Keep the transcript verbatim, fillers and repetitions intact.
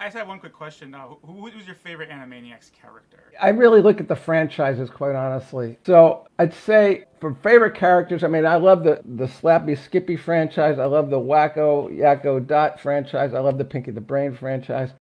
I just have one quick question. Uh, who, who was your favorite Animaniacs character? I really look at the franchises, quite honestly. So I'd say for favorite characters, I mean, I love the, the Slappy Skippy franchise. I love the Wacko Yakko Dot franchise. I love the Pinky the Brain franchise.